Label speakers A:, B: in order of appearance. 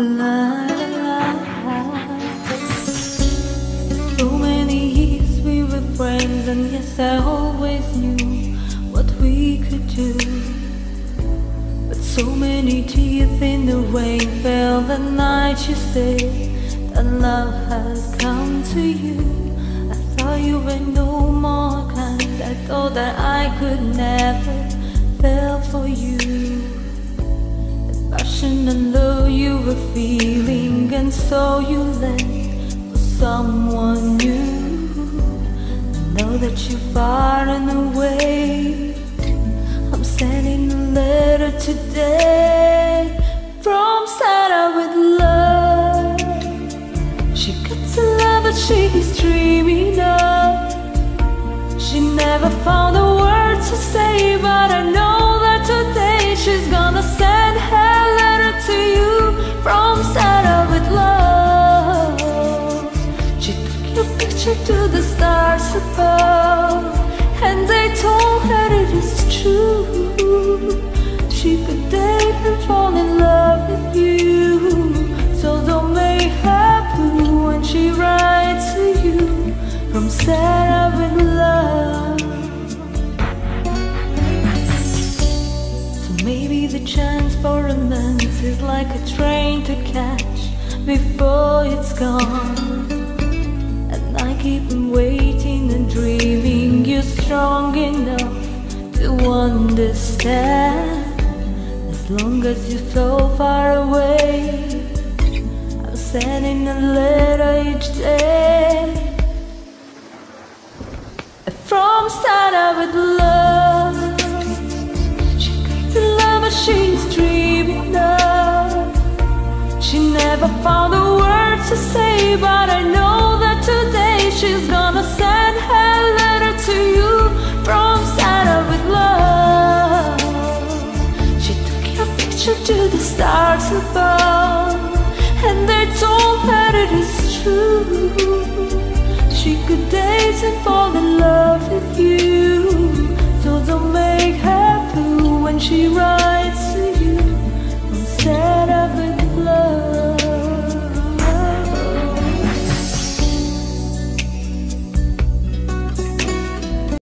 A: la, la, la. So many years we were friends, and yes, I always knew what we could do. But so many tears in the rain fell the night you said that love has come to you. I thought you were no more kind. I thought that I could never fall for you. The passion and love you were feeling, and so you left for someone new. Now that you're far and away, I'm sending a letter today from Sarah with love. She gets a love but she's dreaming of. She never found the words to say, but I know that today she's gonna send her letter to you from Sarah with love. She took your picture to the stars above, and they told her it is true. She could date and fall in love with you. So don't make her blue when she writes to you from Sarah with love. So maybe the chance for romance is like a train to catch before it's gone. And I keep on waiting and dreaming you're strong enough to understand. As long as you so far away, I'm sending a letter each day from Sarah with love. She got the love but she's dreaming of. She never found the words to say, but I know that today she's gonna send her letter to you from Sarah with love. She took your picture to the stars above, and they told her it is true. She could date and fall in love with you. So don't make her blue when she runs.